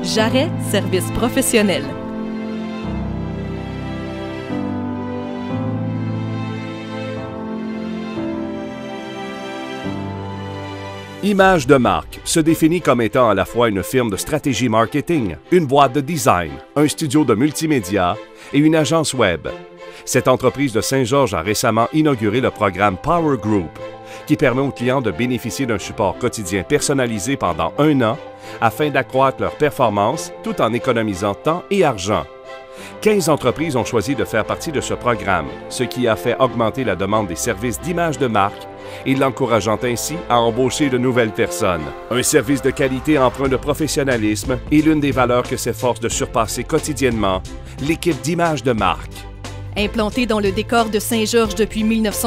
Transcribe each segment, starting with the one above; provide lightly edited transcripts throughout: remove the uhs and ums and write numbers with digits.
Jarret, service professionnel. Image de marque se définit comme étant à la fois une firme de stratégie marketing, une boîte de design, un studio de multimédia et une agence web. Cette entreprise de Saint-Georges a récemment inauguré le programme Power Group, qui permet aux clients de bénéficier d'un support quotidien personnalisé pendant 1 an afin d'accroître leur performance tout en économisant temps et argent. 15 entreprises ont choisi de faire partie de ce programme, ce qui a fait augmenter la demande des services d'image de marque et l'encourageant ainsi à embaucher de nouvelles personnes. Un service de qualité empreint de professionnalisme est l'une des valeurs que s'efforce de surpasser quotidiennement l'équipe d'image de marque. Implanté dans le décor de Saint-Georges depuis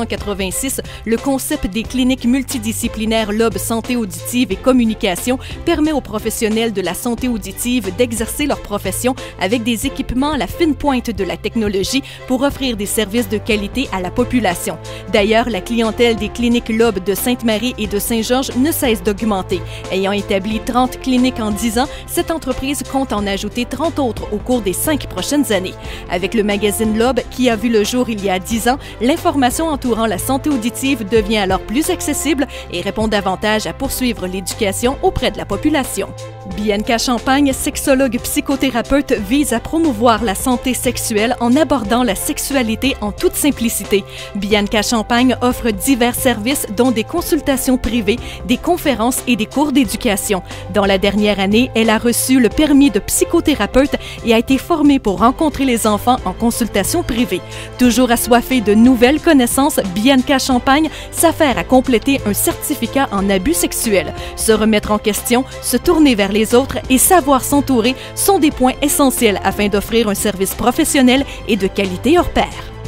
1986, le concept des cliniques multidisciplinaires LOB Santé auditive et communication permet aux professionnels de la santé auditive d'exercer leur profession avec des équipements à la fine pointe de la technologie pour offrir des services de qualité à la population. D'ailleurs, la clientèle des cliniques LOB de Sainte-Marie et de Saint-Georges ne cesse d'augmenter. Ayant établi 30 cliniques en 10 ans, cette entreprise compte en ajouter 30 autres au cours des 5 prochaines années. Avec le magazine LOB, qui a vu le jour il y a 10 ans, l'information entourant la santé auditive devient alors plus accessible et répond davantage à poursuivre l'éducation auprès de la population. Bianca Champagne, sexologue psychothérapeute, vise à promouvoir la santé sexuelle en abordant la sexualité en toute simplicité. Bianca Champagne offre divers services dont des consultations privées, des conférences et des cours d'éducation. Dans la dernière année, elle a reçu le permis de psychothérapeute et a été formée pour rencontrer les enfants en consultation privée. Toujours assoiffée de nouvelles connaissances, Bianca Champagne s'affaire à compléter un certificat en abus sexuels. Se remettre en question, se tourner vers les autres et savoir s'entourer sont des points essentiels afin d'offrir un service professionnel et de qualité hors pair.